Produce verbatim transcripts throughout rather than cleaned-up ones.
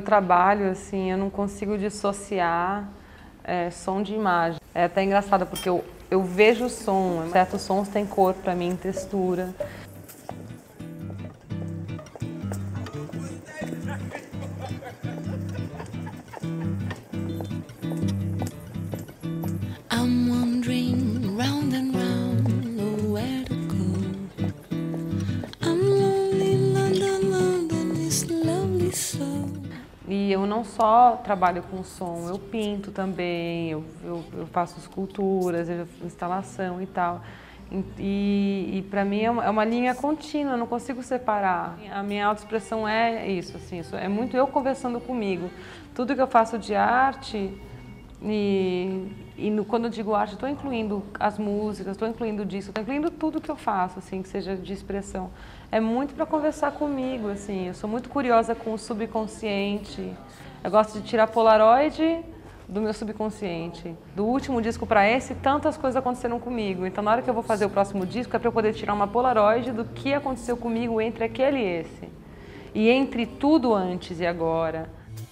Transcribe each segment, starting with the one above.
trabalho, assim, eu não consigo dissociar é, som de imagem. É até engraçado porque eu, eu vejo o som, certos sons têm cor para mim, textura. I'm wandering round and round, where to go. I'm lonely, London, London is lovely so. E eu não só trabalho com som, eu pinto também, eu, eu, eu faço esculturas, eu faço instalação e tal. E, e para mim é uma, é uma linha contínua, eu não consigo separar. A minha autoexpressão é isso, assim, é muito eu conversando comigo. Tudo que eu faço de arte, e, e no, quando eu digo arte, estou incluindo as músicas, estou incluindo disso, estou incluindo tudo que eu faço, assim, que seja de expressão. É muito para conversar comigo, assim, eu sou muito curiosa com o subconsciente. Eu gosto de tirar polaroid do meu subconsciente. Do último disco para esse, tantas coisas aconteceram comigo. Então, na hora que eu vou fazer o próximo disco, é para eu poder tirar uma polaroid do que aconteceu comigo entre aquele e esse. E entre tudo antes e agora.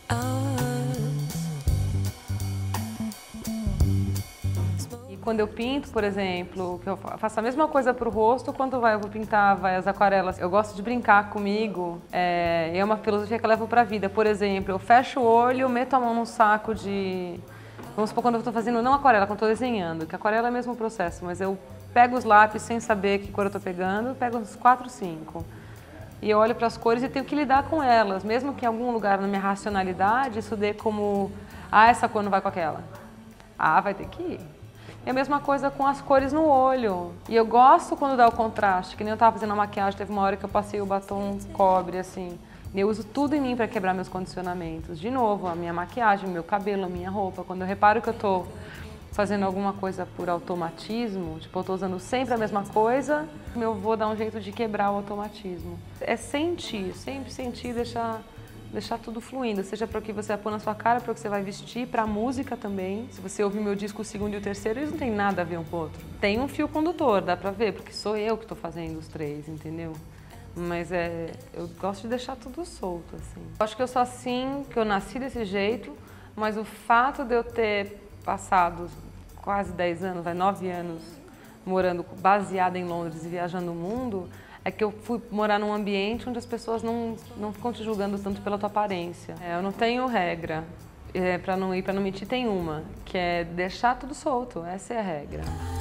Quando eu pinto, por exemplo, que eu faço a mesma coisa para o rosto, quando eu vou pintar vai, as aquarelas, eu gosto de brincar comigo, é, é uma filosofia que eu levo para a vida. Por exemplo, eu fecho o olho, meto a mão num saco de... Vamos supor, quando eu estou fazendo, não aquarela, quando eu estou desenhando, que aquarela é o mesmo processo, mas eu pego os lápis sem saber que cor eu estou pegando, pego uns quatro, cinco. E eu olho para as cores e tenho que lidar com elas, mesmo que em algum lugar na minha racionalidade isso dê como, ah, essa cor não vai com aquela. Ah, vai ter que ir. É a mesma coisa com as cores no olho. E eu gosto quando dá o contraste, que nem eu estava fazendo a maquiagem, teve uma hora que eu passei o batom cobre, assim. E eu uso tudo em mim para quebrar meus condicionamentos. De novo, a minha maquiagem, o meu cabelo, a minha roupa. Quando eu reparo que eu estou fazendo alguma coisa por automatismo, tipo, eu estou usando sempre a mesma coisa, eu vou dar um jeito de quebrar o automatismo. É sentir, sempre sentir e deixar... deixar tudo fluindo, seja para o que você vai pôr na sua cara, para o que você vai vestir, para a música também. Se você ouvir meu disco, o segundo e o terceiro, eles não tem nada a ver um com o outro. Tem um fio condutor, dá para ver, porque sou eu que estou fazendo os três, entendeu? Mas é, eu gosto de deixar tudo solto, assim. Eu acho que eu sou assim, que eu nasci desse jeito, mas o fato de eu ter passado quase dez anos, vai, nove anos, morando, baseada em Londres e viajando o mundo, é que eu fui morar num ambiente onde as pessoas não, não ficam te julgando tanto pela tua aparência. É, eu não tenho regra, é, para não ir, para não mentir tem uma, que é deixar tudo solto, essa é a regra.